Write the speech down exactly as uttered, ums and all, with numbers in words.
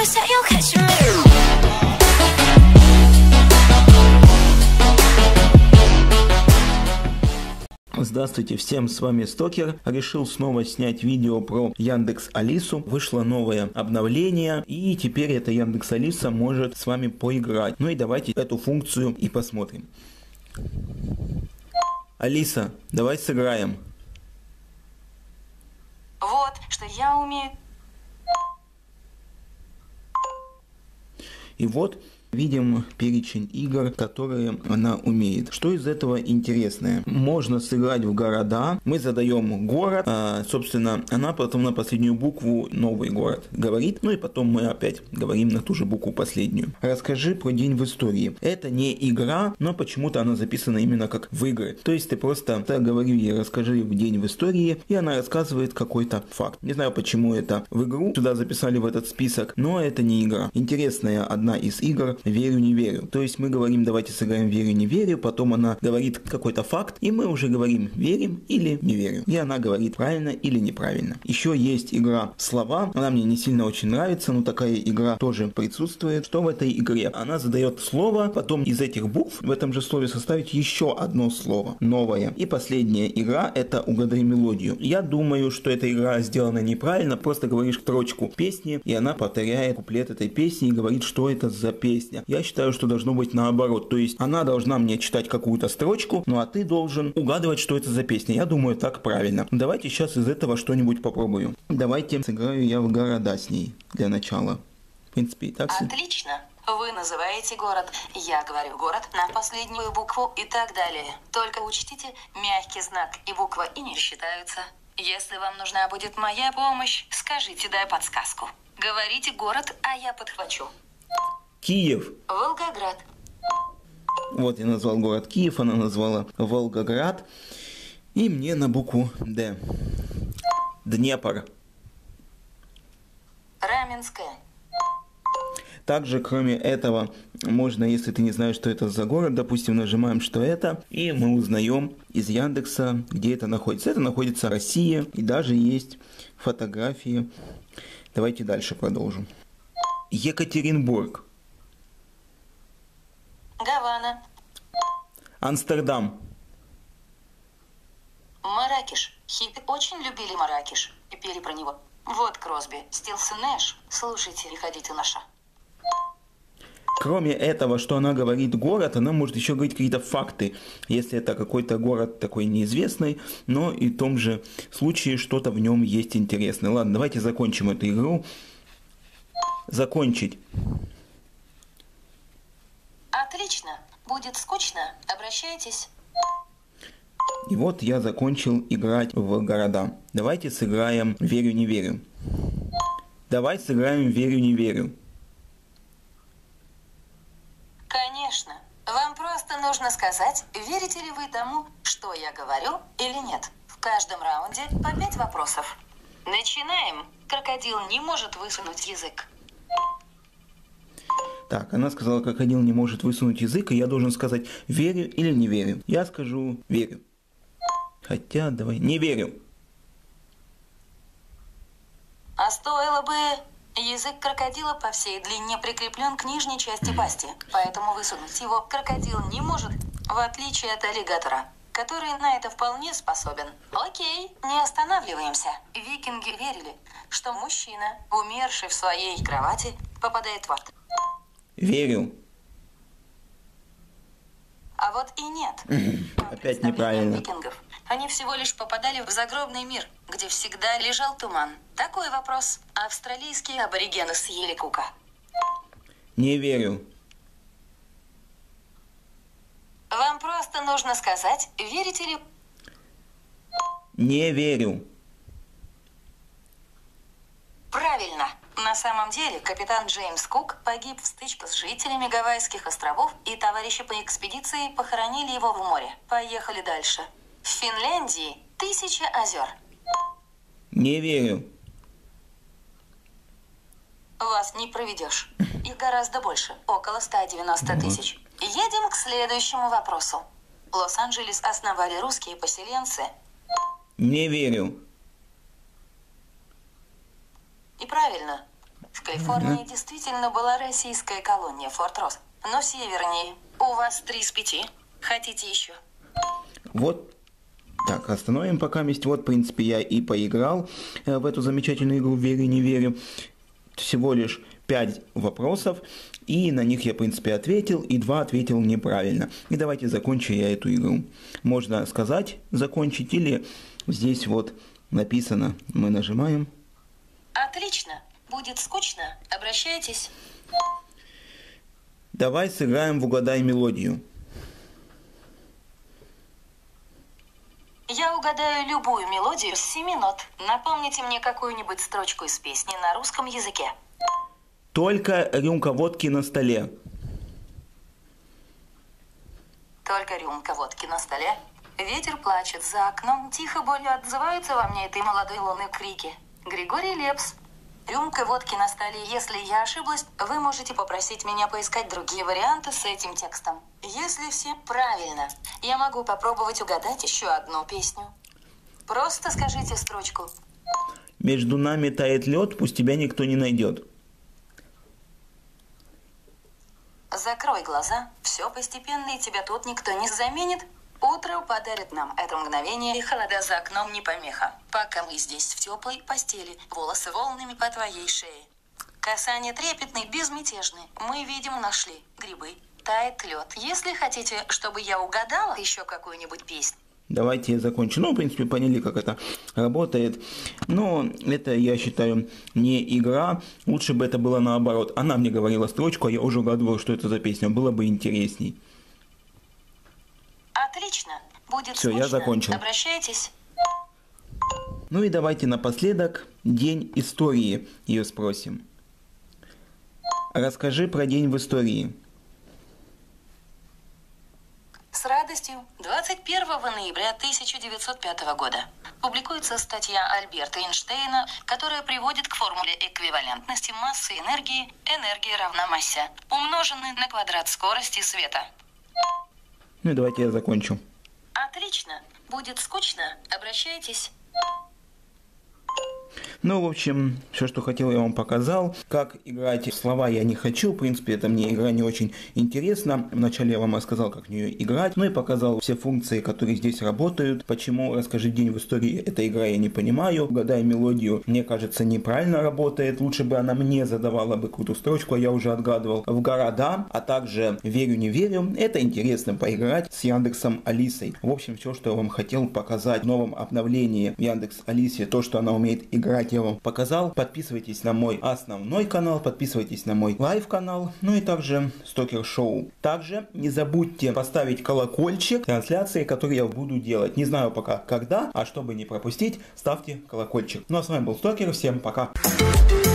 say you'll catch me. Здравствуйте всем, с вами Стокер. Решил снова снять видео про Яндекс Алису. Вышло новое обновление, и теперь эта Яндекс Алиса может с вами поиграть. Ну и давайте эту функцию и посмотрим. Алиса, давай сыграем. Вот, что я умею. И вот видим перечень игр, которые она умеет. Что из этого интересное? Можно сыграть в города. Мы задаем город. А, собственно, она потом на последнюю букву новый город говорит. Ну и потом мы опять говорим на ту же букву последнюю. Расскажи про день в истории. Это не игра, но почему-то она записана именно как в игры. То есть ты просто так говори ей, расскажи в день в истории, и она рассказывает какой-то факт. Не знаю, почему это в игру сюда записали в этот список, но это не игра. Интересная одна из игр «Верю, не верю». То есть мы говорим, давайте сыграем «Верю, не верю», потом она говорит какой-то факт, и мы уже говорим «верим» или «не верю». И она говорит правильно или неправильно. Еще есть игра «Слова». Она мне не сильно очень нравится, но такая игра тоже присутствует. Что в этой игре? Она задает слово, потом из этих букв в этом же слове составить еще одно слово, новое. И последняя игра — это «Угадай мелодию». Я думаю, что эта игра сделана неправильно. Просто говоришь строчку песни, и она повторяет куплет этой песни и говорит, что это за песня. Я считаю, что должно быть наоборот. То есть она должна мне читать какую-то строчку, ну а ты должен угадывать, что это за песня. Я думаю, так правильно. Давайте сейчас из этого что-нибудь попробую. Давайте сыграю я в города с ней для начала. В принципе, и так. Отлично. Вы называете город, я говорю город на последнюю букву и так далее. Только учтите, мягкий знак и буква «и» не считаются. Если вам нужна будет моя помощь, скажите, дай подсказку. Говорите город, а я подхвачу. Киев. Волгоград. Вот я назвал город Киев, она назвала Волгоград. И мне на букву Д. Днепр. Раменское. Также, кроме этого, можно, если ты не знаешь, что это за город, допустим, нажимаем, что это, и мы узнаем из Яндекса, где это находится. Это находится в России, и даже есть фотографии. Давайте дальше продолжим. Екатеринбург. Гавана. Амстердам. Марракеш. Хиппи очень любили Марракеш и пели про него. Вот Кросби, Стилс и Нэш. Слушайте и ходите на шаг. Кроме этого, что она говорит город, она может еще говорить какие-то факты, если это какой-то город такой неизвестный, но и в том же случае что-то в нем есть интересное. Ладно, давайте закончим эту игру. Закончить. Отлично. Будет скучно. Обращайтесь. И вот я закончил играть в города. Давайте сыграем «Верю, не верю». Давай сыграем «Верю, не верю». Конечно. Вам просто нужно сказать, верите ли вы тому, что я говорю, или нет. В каждом раунде по пять вопросов. Начинаем. Крокодил не может высунуть язык. Так, она сказала, крокодил не может высунуть язык, и я должен сказать, верю или не верю. Я скажу, верю. Хотя, давай, не верю. А стоило бы... Язык крокодила по всей длине прикреплен к нижней части пасти, поэтому высунуть его крокодил не может, в отличие от аллигатора, который на это вполне способен. Окей, не останавливаемся. Викинги верили, что мужчина, умерший в своей кровати, попадает в ад. Верю. А вот и нет. Опять неправильно. Викингов. Они всего лишь попадали в загробный мир, где всегда лежал туман. Такой вопрос. Австралийские аборигены съели Кука. Не верю. Вам просто нужно сказать, верите ли... Не верю. Правильно. На самом деле, капитан Джеймс Кук погиб в стычке с жителями Гавайских островов, и товарищи по экспедиции похоронили его в море. Поехали дальше. В Финляндии тысяча озер. Не верю. Вас не проведешь. Их гораздо больше. Около ста девяноста тысяч. Едем к следующему вопросу. Лос-Анджелес основали русские поселенцы. Не верю. И правильно. В Калифорнии действительно была российская колония Форт Росс, но севернее. У вас три из пяти. Хотите еще? Вот. Так, остановим пока месть. Вот, в принципе, я и поиграл э, в эту замечательную игру «Верю, не верю». Всего лишь пять вопросов, и на них я, в принципе, ответил, и два ответил неправильно. И давайте закончу я эту игру. Можно сказать «закончить», или здесь вот написано, мы нажимаем. Отлично. Будет скучно. Обращайтесь. Давай сыграем в «Угадай мелодию». Я угадаю любую мелодию с семи нот. Напомните мне какую-нибудь строчку из песни на русском языке. Только рюмка водки на столе. Только рюмка водки на столе. Ветер плачет за окном. Тихо болью отзываются во мне этой молодой луны крики. Григорий Лепс. Рюмка водки на столе. Если я ошиблась, вы можете попросить меня поискать другие варианты с этим текстом. Если все правильно, я могу попробовать угадать еще одну песню. Просто скажите строчку. Между нами тает лед, пусть тебя никто не найдет. Закрой глаза, все постепенно, и тебя тут никто не заменит. Утро подарит нам это мгновение, и холода за окном не помеха. Пока мы здесь в теплой постели, волосы волнами по твоей шее. Касания трепетные, безмятежные. Мы, видимо, нашли грибы. Тает лед. Если хотите, чтобы я угадала еще какую-нибудь песню. Давайте я закончу. Ну, в принципе, поняли, как это работает. Но это, я считаю, не игра. Лучше бы это было наоборот. Она мне говорила строчку, а я уже угадывал, что это за песня. Было бы интересней. Отлично. Будет Все, скучно. я закончил. Обращайтесь. Ну и давайте напоследок день истории ее спросим. Расскажи про день в истории. С радостью. двадцать первого ноября тысяча девятьсот пятого года публикуется статья Альберта Эйнштейна, которая приводит к формуле эквивалентности массы энергии. Энергия равна массе, умноженной на квадрат скорости света. Ну и давайте я закончу. Отлично. Будет скучно. Обращайтесь. Ну, в общем, все, что хотел, я вам показал. Как играть в слова я не хочу. В принципе, это мне игра не очень интересна. Вначале я вам рассказал, как в нее играть. Ну и показал все функции, которые здесь работают. Почему «Расскажи день в истории» эта игра, я не понимаю. «Угадай мелодию», мне кажется, неправильно работает. Лучше бы она мне задавала бы какую-то строчку, а я уже отгадывал. В города, а также «Верю, не верю». Это интересно поиграть с Яндексом Алисой. В общем, все, что я вам хотел показать в новом обновлении в Яндекс Алисе, то, что она умеет играть, я вам показал. Подписывайтесь на мой основной канал, подписывайтесь на мой лайв канал, ну и также Стокер Шоу. Также не забудьте поставить колокольчик трансляции, которые я буду делать. Не знаю пока когда, а чтобы не пропустить, ставьте колокольчик. Ну а с вами был Стокер, всем пока.